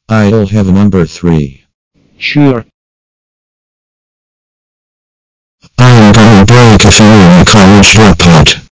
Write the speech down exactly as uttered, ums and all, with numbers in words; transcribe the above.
I'll have number three. Sure. I'm gonna break a few in the college dropout.